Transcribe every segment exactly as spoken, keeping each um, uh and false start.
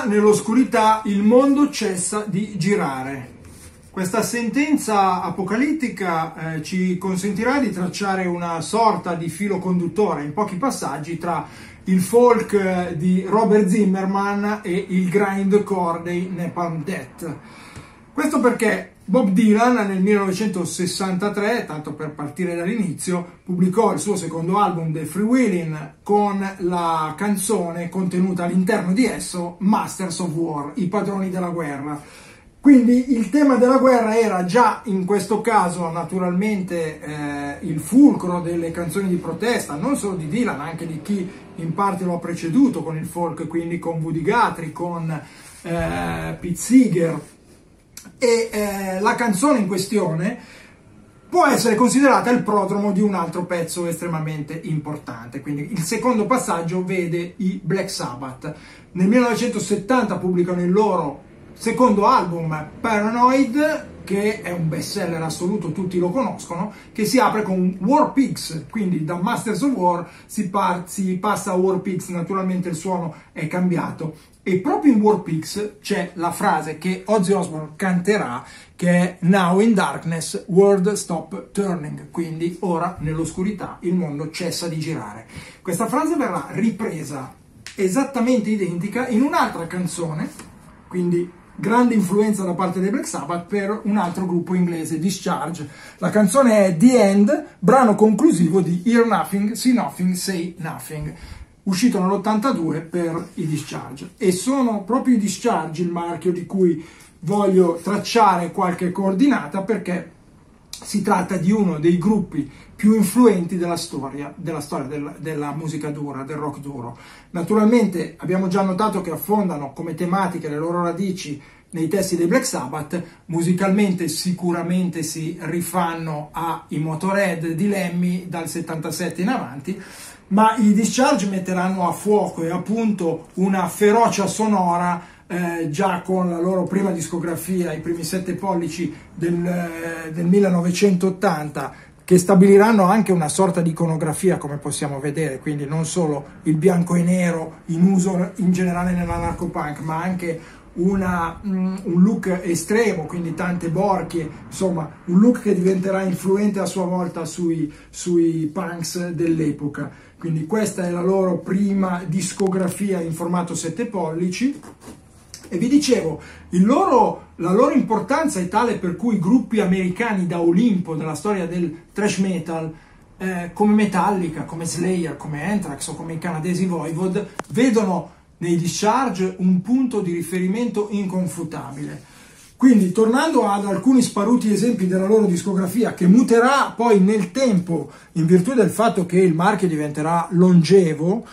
ora nell'oscurità il mondo cessa di girare. Questa sentenza apocalittica eh, ci consentirà di tracciare una sorta di filo conduttore in pochi passaggi tra il folk eh, di Robert Zimmerman e il grindcore dei Napalm Death. Questo perché Bob Dylan nel millenovecentosessantatré, tanto per partire dall'inizio, pubblicò il suo secondo album The Freewheelin' con la canzone contenuta all'interno di esso Masters of War, i padroni della guerra. Quindi il tema della guerra era già in questo caso naturalmente eh, il fulcro delle canzoni di protesta, non solo di Dylan, anche di chi in parte lo ha preceduto con il folk, quindi con Woody Guthrie, con eh, Pete Seeger. E eh, la canzone in questione può essere considerata il prodromo di un altro pezzo estremamente importante. Quindi il secondo passaggio vede i Black Sabbath. Nel millenovecentosettanta pubblicano il loro secondo album Paranoid, che è un best seller assoluto, tutti lo conoscono, che si apre con War Pigs, quindi da Masters of War si, par- si passa a War Pigs, naturalmente il suono è cambiato. E proprio in War Pigs c'è la frase che Ozzy Osbourne canterà, che è Now in darkness, world stop turning, quindi ora nell'oscurità il mondo cessa di girare. Questa frase verrà ripresa esattamente identica in un'altra canzone, quindi grande influenza da parte dei Black Sabbath per un altro gruppo inglese, Discharge. La canzone è The End, brano conclusivo di Hear Nothing, See Nothing, Say Nothing, uscito nell'ottantadue per i Discharge. E sono proprio i Discharge il marchio di cui voglio tracciare qualche coordinata, perché si tratta di uno dei gruppi più influenti della storia, della, storia del, della musica dura, del rock duro. Naturalmente abbiamo già notato che affondano come tematiche le loro radici nei testi dei Black Sabbath, musicalmente sicuramente si rifanno ai Motorhead di Lemmy dal settantasette in avanti, ma i Discharge metteranno a fuoco e appunto una ferocia sonora eh, già con la loro prima discografia, i primi sette pollici del, eh, del millenovecentottanta, che stabiliranno anche una sorta di iconografia, come possiamo vedere, quindi non solo il bianco e nero in uso in generale nell'anarcho-punk, ma anche una, um, un look estremo, quindi tante borchie, insomma un look che diventerà influente a sua volta sui, sui punks dell'epoca. Quindi questa è la loro prima discografia in formato sette pollici. E vi dicevo, il loro, la loro importanza è tale per cui gruppi americani da Olimpo della storia del thrash metal, eh, come Metallica, come Slayer, come Anthrax o come i canadesi Voivod, vedono nei Discharge un punto di riferimento inconfutabile. Quindi, tornando ad alcuni sparuti esempi della loro discografia, che muterà poi nel tempo in virtù del fatto che il marchio diventerà longevo,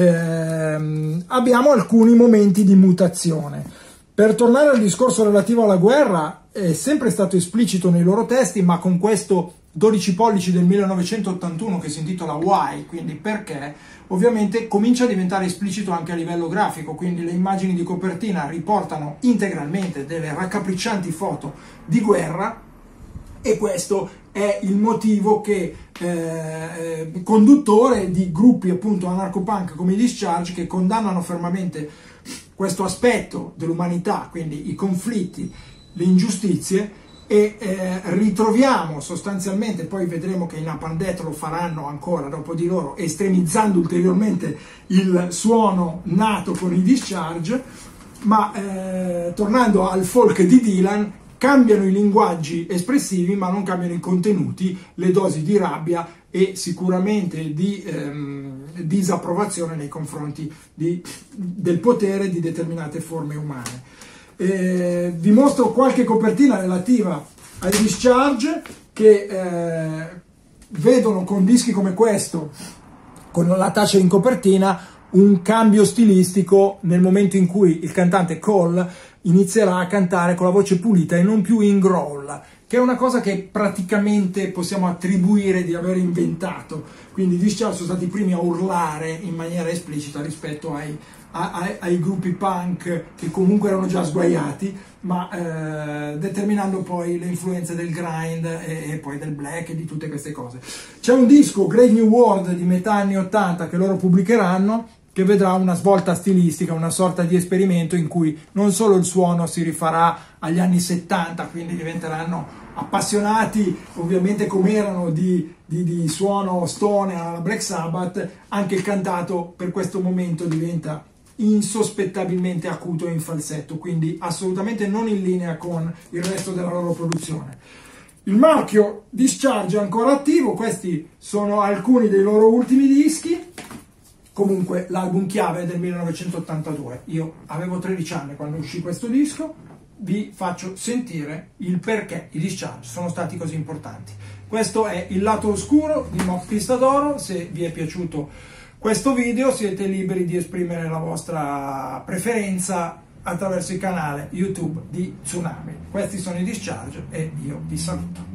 ehm, abbiamo alcuni momenti di mutazione. Per tornare al discorso relativo alla guerra, è sempre stato esplicito nei loro testi, ma con questo dodici pollici del millenovecentottantuno che si intitola Why, quindi perché, ovviamente comincia a diventare esplicito anche a livello grafico, quindi le immagini di copertina riportano integralmente delle raccapriccianti foto di guerra, e questo è il motivo che eh, conduttore di gruppi appunto anarcho-punk come i Discharge, che condannano fermamente questo aspetto dell'umanità, quindi i conflitti, le ingiustizie, e eh, ritroviamo sostanzialmente, poi vedremo che i Napalm Death lo faranno ancora dopo di loro, estremizzando ulteriormente il suono nato con i Discharge, ma eh, tornando al folk di Dylan, cambiano i linguaggi espressivi ma non cambiano i contenuti, le dosi di rabbia e sicuramente di ehm, disapprovazione nei confronti di, del potere di determinate forme umane. Eh, vi mostro qualche copertina relativa ai Discharge, che eh, vedono con dischi come questo, con la Thatcher in copertina, un cambio stilistico nel momento in cui il cantante Cole inizierà a cantare con la voce pulita e non più in growl, che è una cosa che praticamente possiamo attribuire di aver inventato. Quindi i Discharge sono stati i primi a urlare in maniera esplicita rispetto ai, ai, ai gruppi punk che comunque erano già sguaiati, ma eh, determinando poi le influenze del grind e, e poi del black e di tutte queste cose. C'è un disco, Great New World, di metà anni ottanta, che loro pubblicheranno, che vedrà una svolta stilistica, una sorta di esperimento in cui non solo il suono si rifarà agli anni settanta, quindi diventeranno appassionati ovviamente come erano di, di, di suono stone alla Black Sabbath, anche il cantato per questo momento diventa insospettabilmente acuto e in falsetto, quindi assolutamente non in linea con il resto della loro produzione. Il marchio Discharge è ancora attivo, questi sono alcuni dei loro ultimi dischi. Comunque l'album chiave è del millenovecentottantadue, io avevo tredici anni quando uscì questo disco, vi faccio sentire il perché i Discharge sono stati così importanti. Questo è il lato oscuro di Mock Pista d'Oro. Se vi è piaciuto questo video siete liberi di esprimere la vostra preferenza attraverso il canale YouTube di Tsunami. Questi sono i Discharge e io vi saluto.